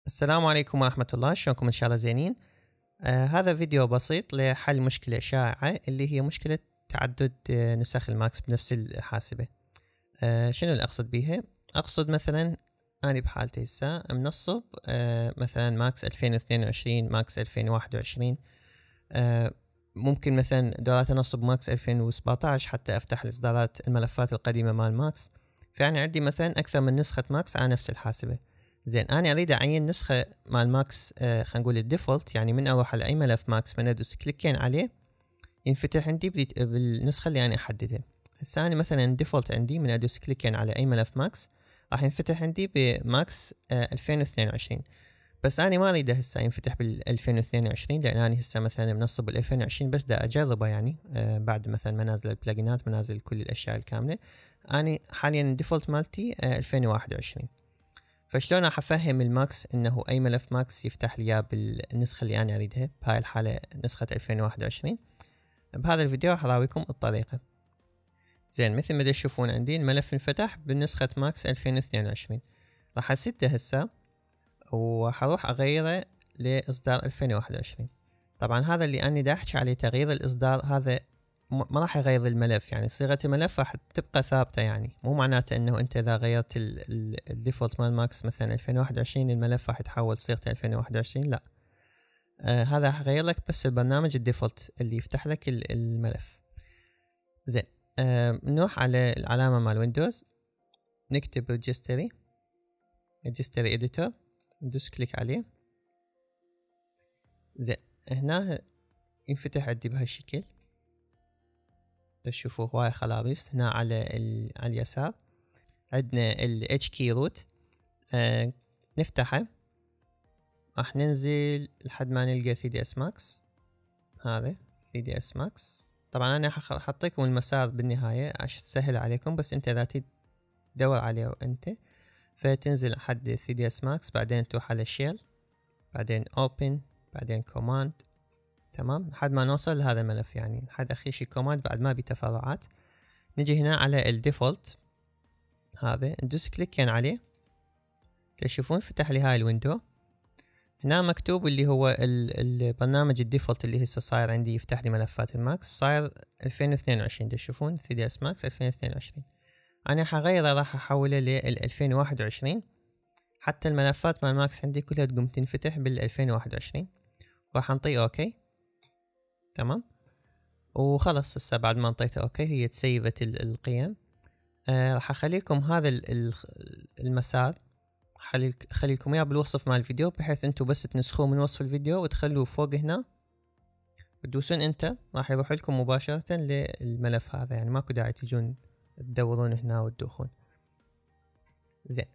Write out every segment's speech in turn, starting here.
السلام عليكم ورحمة الله، شلونكم؟ إن شاء الله زينين. هذا فيديو بسيط لحل مشكلة شائعة اللي هي مشكلة تعدد نسخ الماكس بنفس الحاسبة. شنو اللي أقصد بيها؟ أقصد مثلا أنا بحالتي هسه منصب مثلا ماكس 2022 ماكس 2021. ممكن مثلا دورات أنصب ماكس 2017 حتى أفتح الإصدارات الملفات القديمة مال ماكس. فأنا عندي مثلا أكثر من نسخة ماكس على نفس الحاسبة. زين، انا اريد اعين نسخه مال ماكس، خلينا نقول الديفولت، يعني من اروح على اي ملف ماكس من ادوس كليكين عليه ينفتح عندي بالنسخه اللي انا احددها. هسه انا مثلا الديفولت عندي من ادوس كليكين على اي ملف ماكس راح ينفتح عندي بماكس 2022. بس انا ما اريده هسه ينفتح بال 2022 لان انا هسه مثلا منصب بال 2020 بس دا اجربه، يعني بعد مثلا منازل البلجنات منازل كل الاشياء الكامله. انا حاليا الديفولت مالتي 2021. فشلون راح افهم الماكس انه اي ملف ماكس يفتح لي بالنسخه اللي انا اريدها، بهاي الحاله نسخه 2021. بهذا الفيديو راح اراويكم الطريقه. زين، مثل ما تشوفون عندي الملف انفتح بنسخه ماكس 2022. راح اسده هسه وراح اروح اغيره لاصدار 2021. طبعا هذا اللي انا دا احكي عليه تغيير الاصدار، هذا ما راح يغير الملف، يعني صيغة الملف راح تبقى ثابتة. يعني مو معناته انه انت اذا غيرت الديفولت مال ماكس مثلا 2021 الملف راح يتحول صيغته 2021، لا. هذا راح يغير لك بس البرنامج الديفولت اللي يفتح لك الملف. زين، نروح على العلامة مال ويندوز، نكتب ريجستري اديتور، ندوس كليك عليه. زين، هنا ينفتح عندي بهالشكل. تشوفوا هواي خلابيس. هنا على اليسار عندنا ال H key root، نفتحه. راح ننزل لحد ما نلقى 3ds max. هذا 3ds max. طبعا انا حطيكم المسار بالنهاية عشان تسهل عليكم، بس انت اذا تدور عليه انت فتنزل لحد 3ds max، بعدين تروح على shell، بعدين open، بعدين command. تمام لحد ما نوصل لهذا الملف، يعني لحد اخير شي كوماند، بعد ما بتفرعات. نجي هنا على الديفولت، هذا ندوس كليكين عليه. تشوفون فتح لي هاي الويندو. هنا مكتوب اللي هو البرنامج الديفولت اللي هسه صاير عندي يفتح لي ملفات الماكس صاير 2022. تشوفون 3ds max 2022. انا حغيره، راح احوله لل 2021 حتى الملفات مال ماكس عندي كلها تقوم تنفتح بال 2021. راح انطيه اوكي. تمام، وخلص هسه بعد ما انطيته اوكي هي تسيفت القيم. راح اخلي لكم هذا المسار، خلي لكم اياه بالوصف مال الفيديو، بحيث انتم بس تنسخوه من وصف الفيديو وتخلوه فوق هنا وتدوسون انتر، راح يروح لكم مباشرة للملف هذا، يعني ماكو داعي تجون تدورون هنا وتدوخون. زين،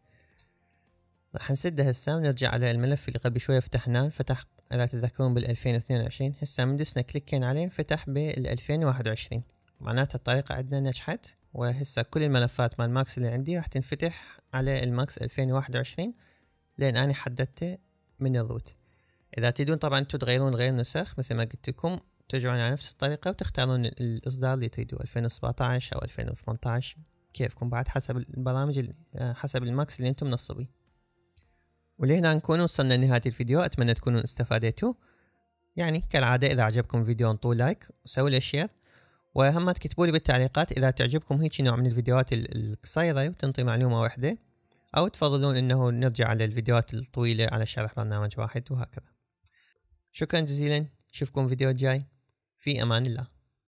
راح نسده هسه ونرجع على الملف اللي قبل شوية فتحناه. فتح اذا تذكرون بال 2022. هسه من دسنا كليكين عليه فتح بال 2021. معناتها الطريقة عندنا نجحت، وهسه كل الملفات مال ماكس اللي عندي راح تنفتح على الماكس 2021 لان انا حددته من الروت. اذا تريدون طبعا انتم تغيرون غير نسخ مثل ما قلت لكم، ترجعون على نفس الطريقة وتختارون الاصدار اللي تريدوه 2017 او 2018 كيفكم، بعد حسب البرامج حسب الماكس اللي انتم منصبين. ولهنا نكون وصلنا لنهاية الفيديو. اتمنى تكونوا استفادتوا. يعني كالعادة اذا عجبكم الفيديو انطوا لايك وسووا له شير، وهم تكتبوا لي بالتعليقات اذا تعجبكم هيك نوع من الفيديوهات القصيرة وتنطي معلومة واحدة، او تفضلون انه نرجع على الفيديوهات الطويلة على شرح برنامج واحد وهكذا. شكرا جزيلا، نشوفكم فيديو جاي. في امان الله.